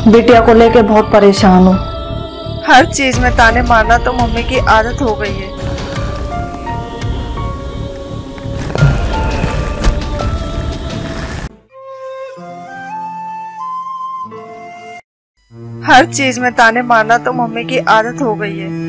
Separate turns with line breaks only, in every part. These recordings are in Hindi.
बिटिया को लेके बहुत परेशान हूँ।
हर चीज में ताने मारना तो मम्मी की आदत हो गई है। हर चीज में ताने मारना तो मम्मी की आदत हो गई है।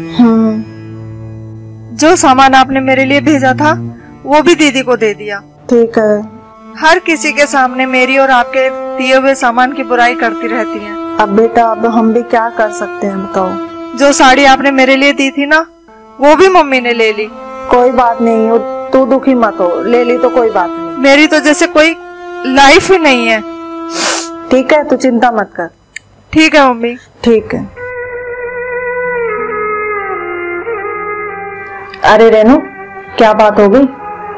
जो सामान आपने मेरे लिए भेजा था वो भी दीदी को दे दिया।
ठीक है।
हर किसी के सामने मेरी और आपके दिए हुए सामान की बुराई करती रहती हैं।
अब बेटा अब हम भी क्या कर सकते हैं बताओ।
जो साड़ी आपने मेरे लिए दी थी ना वो भी मम्मी ने ले ली।
कोई बात नहीं, तू दुखी मत हो, ले ली तो कोई बात नहीं।
मेरी तो जैसे कोई लाइफ ही नहीं है।
ठीक है, तू चिंता मत कर।
ठीक है मम्मी।
ठीक है। अरे रेनू, क्या बात हो गई?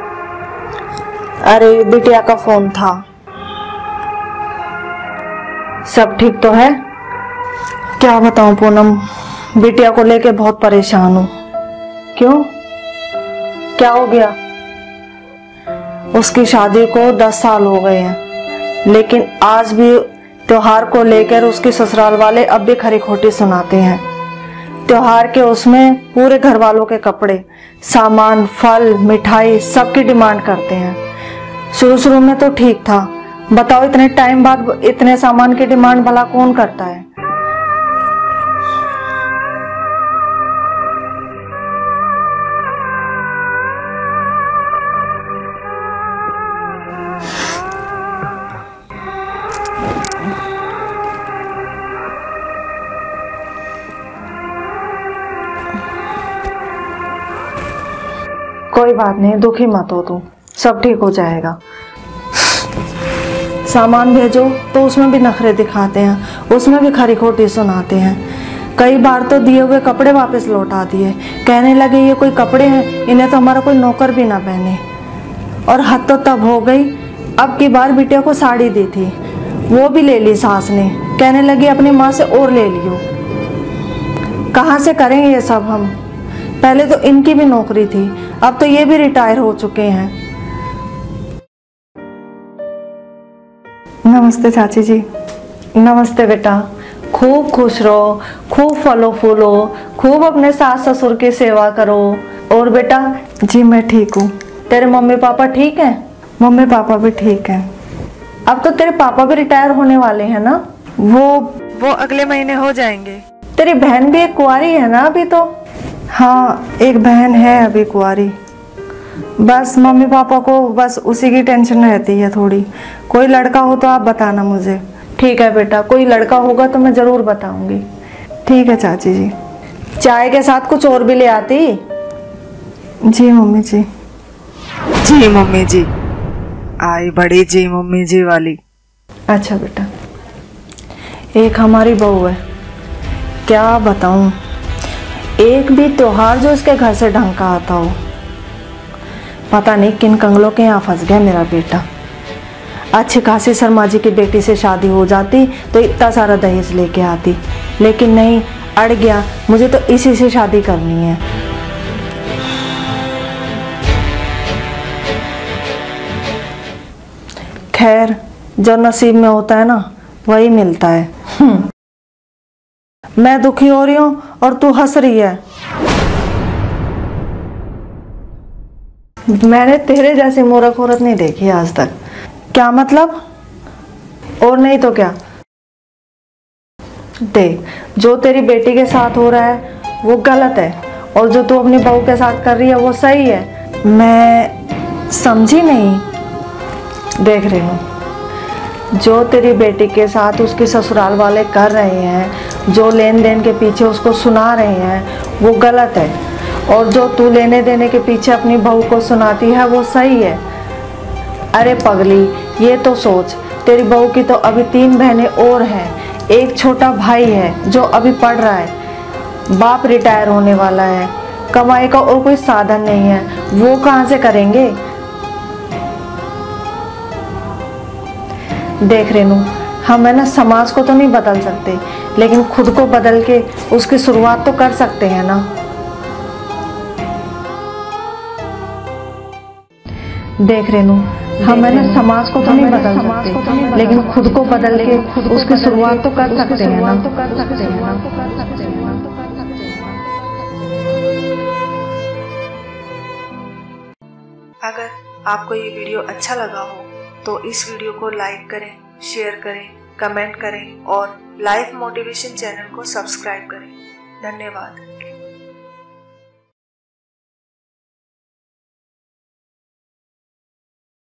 अरे बिटिया का फोन था। सब ठीक तो है? क्या बताऊं पूनम, बिटिया को लेके बहुत परेशान हूं। क्यों, क्या हो गया? उसकी शादी को 10 साल हो गए हैं, लेकिन आज भी त्योहार को लेकर उसके ससुराल वाले अब भी खरी खोटी सुनाते हैं। त्योहार के उसमें पूरे घर वालों के कपड़े, सामान, फल, मिठाई सबकी डिमांड करते हैं। शुरू शुरू में तो ठीक था, बताओ इतने टाइम बाद इतने सामान की डिमांड भला कौन करता है? कोई बात नहीं, दुखी मत हो तू, सब ठीक हो जाएगा। सामान भेजो तो उसमें भी नखरे दिखाते हैं, उसमें भी खरी खोटी सुनाते हैं। कई बार तो दिए हुए कपड़े वापस लौटा दिए, कहने लगे ये कोई कपड़े हैं, इन्हें तो हमारा कोई नौकर भी ना पहने। और हद तो तब हो गई, अब की बार बिटिया को साड़ी दी थी वो भी ले ली सास ने, कहने लगी अपनी माँ से और ले लियो। कहाँ से करेंगे ये सब हम? पहले तो इनकी भी नौकरी थी, अब तो ये भी रिटायर हो चुके हैं। नमस्ते चाची जी। नमस्ते बेटा, खूब खुश रहो, खूब फलो फूलो, खूब अपने सास ससुर की सेवा करो। और बेटा? जी मैं ठीक हूँ। तेरे मम्मी पापा ठीक हैं? मम्मी पापा भी ठीक हैं। अब तो तेरे पापा भी रिटायर होने वाले हैं ना?
वो अगले महीने हो जाएंगे।
तेरी बहन भी एक कुंवारी है ना अभी तो? हाँ, एक बहन है अभी कुंवारी। बस मम्मी पापा को बस उसी की टेंशन रहती है थोड़ी। कोई लड़का हो तो आप बताना मुझे। ठीक है बेटा, कोई लड़का होगा तो मैं जरूर बताऊंगी। ठीक है चाची जी। चाय के साथ कुछ और भी ले आती? जी मम्मी जी।
जी मम्मी जी। आई बड़ी जी मम्मी जी वाली।
अच्छा बेटा। एक हमारी बहू है, क्या बताऊं, एक भी त्योहार जो इसके घर से ढंग का आता हो। पता नहीं किन कंगलों के यहाँ फंस गया मेरा बेटा। अच्छी खासी शर्मा जी की बेटी से शादी हो जाती तो इतना सारा दहेज लेके आती, लेकिन नहीं, अड़ गया, मुझे तो इसी से शादी करनी है। खैर, जो नसीब में होता है ना वही मिलता है। मैं दुखी हो रही हूँ और तू हंस रही है। मैंने तेरे जैसी मूर्ख औरत नहीं देखी आज तक। क्या मतलब? और नहीं तो क्या? देख, जो तेरी बेटी के साथ हो रहा है वो गलत है, और जो तू अपनी बहू के साथ कर रही है वो सही है। मैं समझी नहीं। देख रही हूँ, जो तेरी बेटी के साथ उसके ससुराल वाले कर रहे हैं, जो लेन देन के पीछे उसको सुना रहे हैं वो गलत है, और जो तू लेने देने के पीछे अपनी बहू को सुनाती है वो सही है। अरे पगली, ये तो सोच, तेरी बहू की तो अभी 3 बहनें और हैं, एक छोटा भाई है जो अभी पढ़ रहा है, बाप रिटायर होने वाला है, कमाई का और कोई साधन नहीं है, वो कहाँ से करेंगे? देख रेनू, हम है ना समाज को तो नहीं बदल सकते, लेकिन खुद को बदल के उसकी शुरुआत तो कर सकते हैं ना। देख रेनू, हम है ना समाज को तो नहीं बदल सकते, लेकिन खुद को बदल के उसकी शुरुआत तो कर सकते हैं ना।
अगर आपको ये वीडियो अच्छा लगा हो तो इस वीडियो को लाइक करें, शेयर करें, कमेंट करें और लाइफ मोटिवेशन चैनल को सब्सक्राइब करें। धन्यवाद।